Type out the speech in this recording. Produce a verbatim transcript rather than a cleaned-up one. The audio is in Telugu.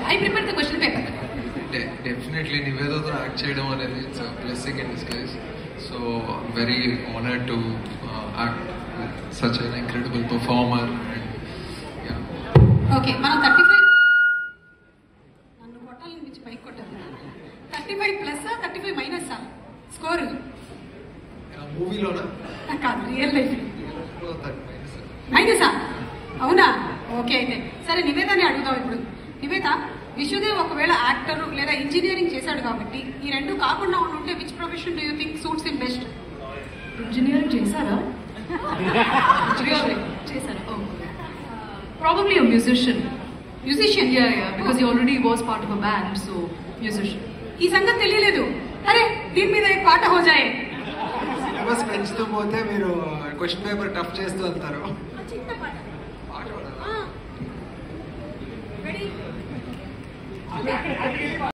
I prepared the question paper. De- definitely Nivedato act cheyadam anedi it's a blessing in disguise. So very honored to uh, act with such an incredible performer and yeah. Okay, మనం thirty-five నన్ను కొట్టాలని పిచ్చి పైకి కొట్టాలి. thirty-five plus thirty-five minus score మూవీలోనా కాదు రియల్ లైఫ్ మైనసా అవునా ఓకే అయితే సరే నివేదాన్ని అడుగుదాం ఇప్పుడు నివేద విశ్వదేవ్ ఒకవేళ యాక్టర్ లేదా ఇంజనీరింగ్ చేశాడు కాబట్టి ఈ రెండు కాకుండా ఉంటే which profession do you think suits him best engineering చేశారా చేశారా probably a musician musician yeah yeah because he already was part of a band so musician ఈ సంగతి తెలియలేదు అరే దీని మీద एक పాట हो जाए సిలబస్ పెంచుతూ పోతే మీరు క్వశ్చన్ పేపర్ టఫ్ చేస్తూ వెళ్తారు చిన్న పాట పాట రెడీ